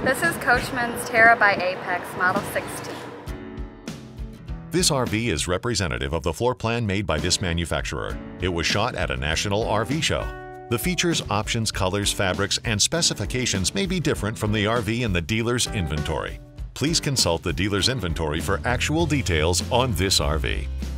This is Coachmen's Tera by Apex Model 16. This RV is representative of the floor plan made by this manufacturer. It was shot at a national RV show. The features, options, colors, fabrics, and specifications may be different from the RV in the dealer's inventory. Please consult the dealer's inventory for actual details on this RV.